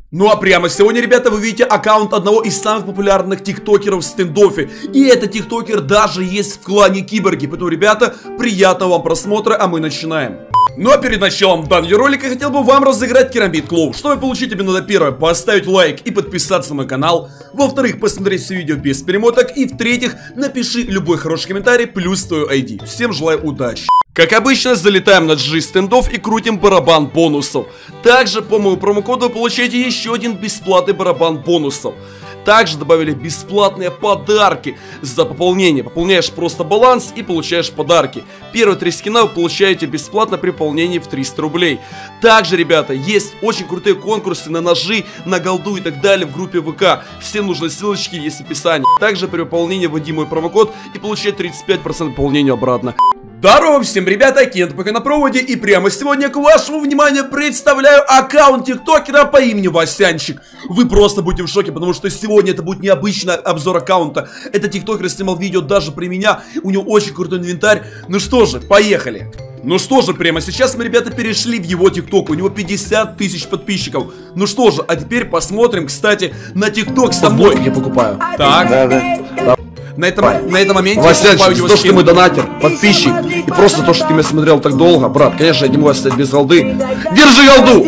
Ну а прямо сегодня, ребята, вы видите аккаунт одного из самых популярных тиктокеров в стендофе. И этот тиктокер даже есть в клане Киборги. Поэтому, ребята, приятного вам просмотра, а мы начинаем. Ну а перед началом данного ролика я хотел бы вам разыграть Керамбит Клоу. Чтобы получить, тебе надо первое, поставить лайк и подписаться на мой канал. Во-вторых, посмотреть все видео без перемоток. И в-третьих, напиши любой хороший комментарий плюс твою ID. Всем желаю удачи. Как обычно, залетаем на G стендов и крутим барабан бонусов. Также по моему промокоду вы получаете еще один бесплатный барабан бонусов. Также добавили бесплатные подарки за пополнение. Пополняешь просто баланс и получаешь подарки. Первые 3 скина вы получаете бесплатно при пополнении в 300 рублей. Также, ребята, есть очень крутые конкурсы на ножи, на голду и так далее в группе ВК. Всем нужны ссылочки, есть в описании. Также при пополнении вводи мой промокод и получай 35% пополнения обратно. Здорово всем, ребята, Кент пока на проводе, и прямо сегодня к вашему вниманию представляю аккаунт тиктокера по имени Васянчик. Вы просто будете в шоке, потому что сегодня это будет необычный обзор аккаунта. Этот тиктокер снимал видео даже при меня, у него очень крутой инвентарь. Ну что же, поехали. Ну что же, прямо сейчас мы, ребята, перешли в его тикток. У него 50 тысяч подписчиков. Ну что же, а теперь посмотрим, кстати, на тикток со мной. Я покупаю. Так. Да. На этом моменте Васянчик, за то, что мы донатер, подписчик, и просто то, что ты меня смотрел так долго, брат, конечно, я не могу оставить без голды. Держи голду!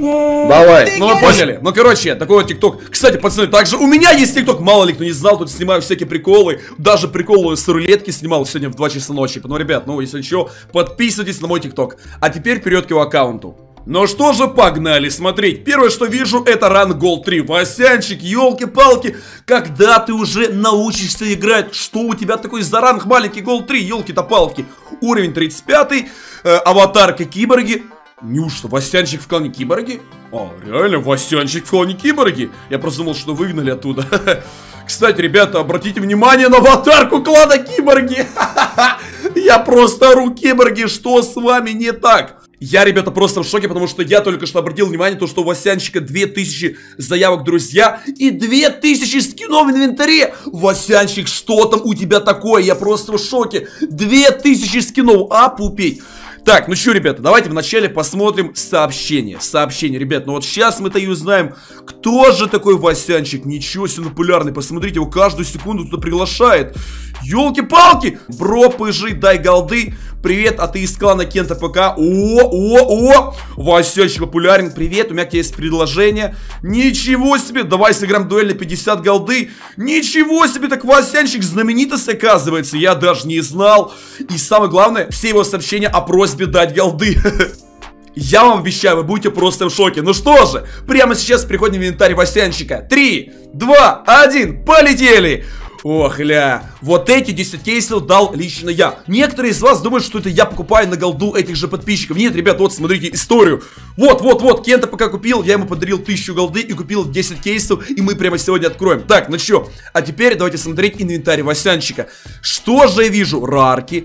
Давай. Ну вы поняли. Ну короче, такой вот тикток. Кстати, пацаны, также у меня есть тикток, мало ли кто не знал, тут снимаю всякие приколы. Даже приколы с рулетки снимал сегодня в 2 часа ночи. Поэтому, ребят, ну если что, подписывайтесь на мой тикток. А теперь вперед к его аккаунту. Ну что же, погнали смотреть. Первое, что вижу, это ранг Gold 3. Васянчик, елки-палки, когда ты уже научишься играть? Что у тебя такой за ранг маленький Gold 3, елки-то палки? Уровень 35, аватарка Киборги. Неужто Васянчик в клане Киборги? А, реально, Васянчик в клане Киборги? Я просто думал, что выгнали оттуда. Кстати, ребята, обратите внимание на аватарку клана Киборги. Я просто ору, Киборги, что с вами не так? Я, ребята, просто в шоке, потому что я только что обратил внимание, то, что у Васянчика 2000 заявок, друзья, и 2000 скинов в инвентаре. Васянчик, что там у тебя такое? Я просто в шоке. 2000 скинов, а пупей. Так, ну что, ребята, давайте вначале посмотрим сообщение. Сообщение, ребят, ну вот сейчас мы-то и узнаем, кто же такой Васянчик. Ничего себе популярный, посмотрите, его каждую секунду туда приглашает. Ёлки-палки! Бро, пыжи, дай голды. Привет, а ты из клана Кента ПК. О! Васянчик популярен, привет, у меня к тебе есть предложение. Ничего себе, давай сыграем дуэль на 50 голды. Ничего себе, так Васянчик знаменитость оказывается, я даже не знал. И самое главное, все его сообщения о просьбе дать голды. Я вам обещаю, вы будете просто в шоке. Ну что же, прямо сейчас переходим в инвентарь Васянчика. 3, 2, 1, полетели! Ох, ля, вот эти 10 кейсов дал лично я. Некоторые из вас думают, что это я покупаю на голду этих же подписчиков. Нет, ребят, вот смотрите историю. Вот, Кента пока купил, я ему подарил 1000 голды и купил 10 кейсов, и мы прямо сегодня откроем. Так, ну чё, а теперь давайте смотреть инвентарь Васянчика. Что же я вижу? Рарки,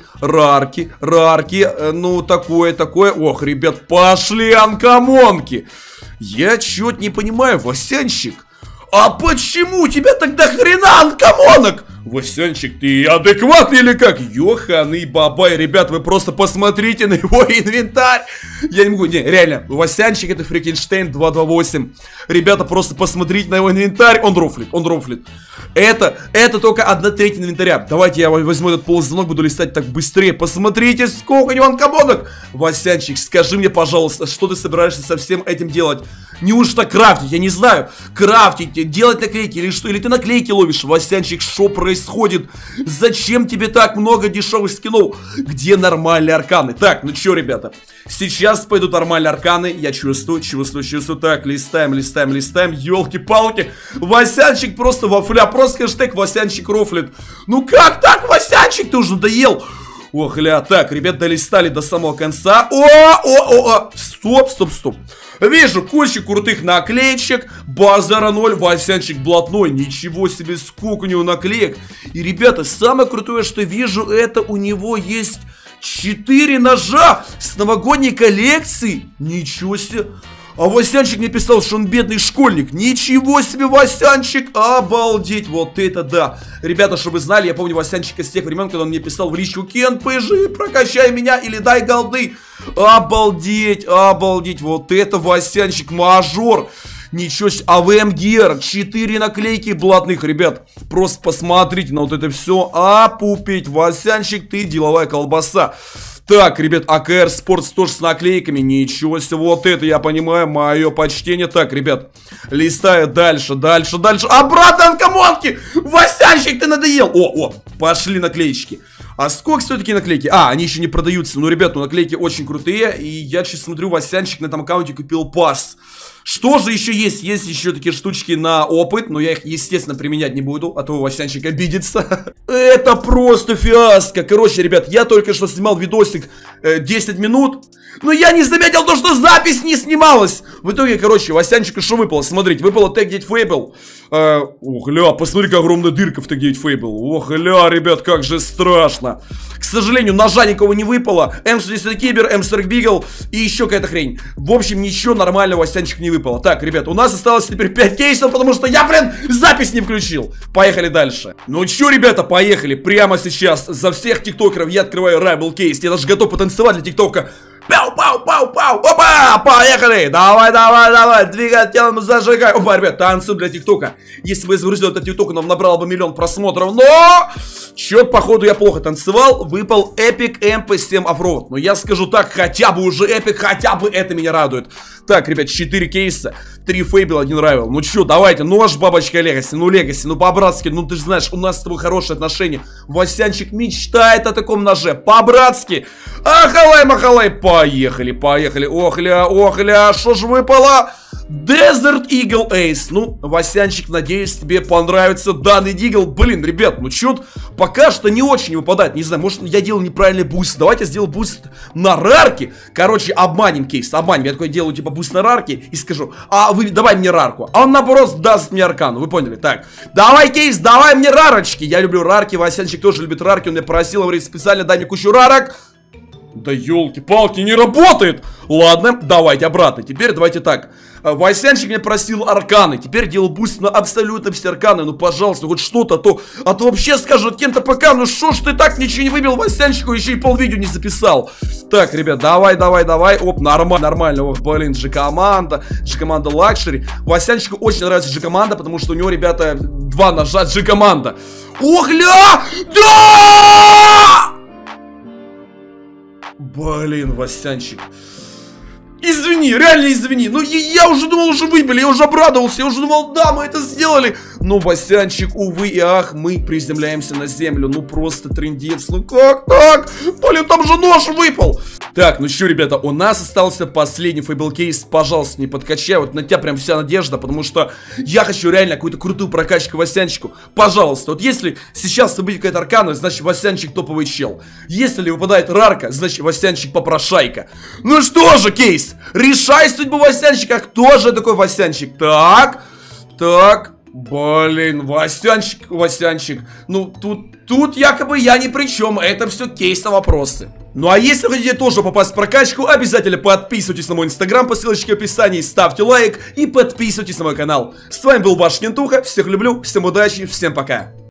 ну такое. Ох, ребят, пошли анкомонки. Я чё-то не понимаю, Васянчик. А почему у тебя тогда хрена анкомонок? Васянчик, ты адекватный или как? Ёханый бабай, ребят, вы просто посмотрите на его инвентарь. Я не могу, не, реально, Васянчик это Фрикенштейн 228. Ребята, просто посмотрите на его инвентарь, он рофлит. Это только 1/3 инвентаря. Давайте я возьму этот полузвонок, буду листать так быстрее. Посмотрите, сколько у него анкомонок. Васянчик, скажи мне, пожалуйста, что ты собираешься со всем этим делать? Неужто крафтить? Я не знаю. Крафтить, делать наклейки или что? Или ты наклейки ловишь? Васянчик, что происходит? Зачем тебе так много дешевых скинов? Где нормальные арканы? Так, ну чё, ребята, сейчас пойдут нормальные арканы. Я чувствую. Так, листаем. Ёлки-палки. Васянчик просто вафля. Просто хэштег Васянчик рофлит. Ну как так, Васянчик? Ты уже надоел. Ох, ля, так, ребят, долистали до самого конца. Стоп. Вижу кучу крутых наклеечек. Базара 0, Васянчик блатной. Ничего себе, сколько у него наклеек. И, ребята, самое крутое, что вижу, это у него есть 4 ножа с новогодней коллекции. Ничего себе. А Васянчик мне писал, что он бедный школьник. Ничего себе, Васянчик, обалдеть, вот это да. Ребята, чтобы вы знали, я помню Васянчика с тех времен, когда он мне писал в личку: Кен, пыжи, прокачай меня или дай голды. Обалдеть, вот это Васянчик мажор. Ничего себе. АВМ Гер. 4 наклейки блатных, ребят. Просто посмотрите на вот это все. Опупить. Васянчик, ты деловая колбаса. Так, ребят, АКР Спортс тоже с наклейками. Ничего себе, вот это я понимаю, мое почтение. Так, ребят, листаю дальше. Обратно анкомонки! Васянчик, ты надоел! О, пошли наклеечки. А сколько стоят такие наклейки? А, они еще не продаются. Ну, ребят, наклейки очень крутые. И я сейчас смотрю, Васянчик на этом аккаунте купил пас. Что же еще есть? Есть еще такие штучки на опыт, но я их, естественно, применять не буду, а то Васянчик обидится. Это просто фиаско. Короче, ребят, я только что снимал видосик 10 минут, но я не заметил то, что запись не снималась. В итоге, короче, Васянчику что выпало? Смотрите, выпало Tag 9 Fable. Ох, ля, посмотри, какая огромная дырка в Tag 9 Fable. Ох, ля, ребят, как же страшно. К сожалению, ножа никого не выпало. М110 Кибер, М40 Бигл и еще какая-то хрень. В общем, ничего нормального Васянчик не выпало. Так, ребят, у нас осталось теперь 5 кейсов, потому что я, блин, запись не включил. Поехали дальше. Ну чё, ребята, поехали. Прямо сейчас за всех тиктокеров я открываю Райбл кейс. Я даже готов потанцевать для тиктока. Пау-пау-пау-пау! Опа! Поехали! Давай! Двигай телом, зажигай! Опа, ребят, танцуй для тиктока. Если бы я загрузил этот тикток, он набрал бы 1 000 000 просмотров. Но! Чё, походу, я плохо танцевал. Выпал Эпик MP7 Offroad. Но я скажу так, хотя бы уже Эпик, хотя бы это меня радует. Так, ребят, 4 кейса, 3 Фейбл, 1 Райвел. Ну чё, давайте, нож, бабочка Легаси, ну по-братски, ну ты же знаешь, у нас с тобой хорошие отношения. Васянчик мечтает о таком ноже, по-братски. Ахалай-махалай, поехали. Охля, что ж выпало? Desert Eagle Ace. Ну, Васянчик, надеюсь, тебе понравится данный дигл. Блин, ребят, ну чё, пока что не очень выпадает. Не знаю, может, я делал неправильный буст. Давайте сделаю буст на рарке. Короче, обманем кейс, обманем. Я такой делаю, типа, буст на рарке и скажу: а вы давай мне рарку. А он, наоборот, даст мне аркану. Вы поняли? Так, давай, кейс, давай мне рарочки. Я люблю рарки, Васянчик тоже любит рарки. Он меня просил, говорит, специально дай мне кучу рарок. Да елки-палки, не работает. Ладно, давайте обратно. Теперь давайте так. Васянчик меня просил арканы. Теперь делал буст на абсолютно все арканы. Ну, пожалуйста, хоть что-то, а то вообще скажут кем-то пока. Ну, что ж ты так ничего не выбил Васянчику, еще и полвидео не записал. Так, ребят, давай. Оп, нормально. Ох, блин, G-команда лакшери. Васянчику очень нравится G-команда, потому что у него, ребята, 2 ножа G-команда. Ох, ля! Да! Блин, Васянчик. Извини, реально извини. Ну, я уже думал, уже выбили, я уже обрадовался, я уже думал, да, мы это сделали. Но, Васянчик, увы и ах, мы приземляемся на землю. Ну, просто трындец, ну как так? Блин, там же нож выпал. Так, ну что, ребята, у нас остался последний фейбл кейс. Пожалуйста, не подкачай, вот на тебя прям вся надежда, потому что я хочу реально какую-то крутую прокачку Васянчику. Пожалуйста, вот если сейчас выйдет какая-то аркана, значит, Васянчик топовый чел. Если выпадает рарка, значит, Васянчик попрошайка. Ну что же, кейс, решай судьбу Васянчика. Кто же такой Васянчик? Так, блин, Васянчик. Ну, тут якобы я ни при чем. Это все кейс на вопросы. Ну а если хотите тоже попасть в прокачку, обязательно подписывайтесь на мой инстаграм по ссылочке в описании, ставьте лайк и подписывайтесь на мой канал. С вами был ваш Кентуха, всех люблю, всем удачи, всем пока.